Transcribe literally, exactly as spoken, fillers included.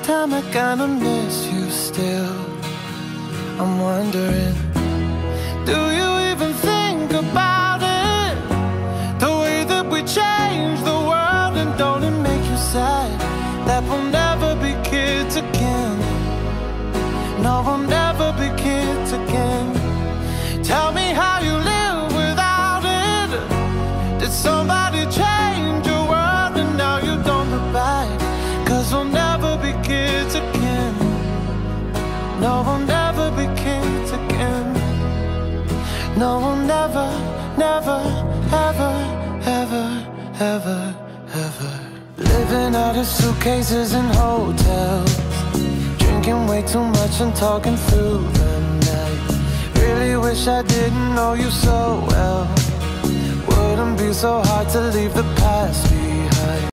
time I kinda miss you still. I'm wondering, do you even think about it? The way that we change the world, and don't it make you sad that we'll never be kids again? No, we'll never be kids again. Tell me how you live without it. Did somebody change your world and now you don't look back? Cause we'll never be kids again. No, we'll never be kids again. No, we'll never, never, ever, ever, ever, ever. Living out of suitcases in hotels, drinking way too much and talking through the night. Really wish I didn't know you so well. Wouldn't be so hard to leave the past behind.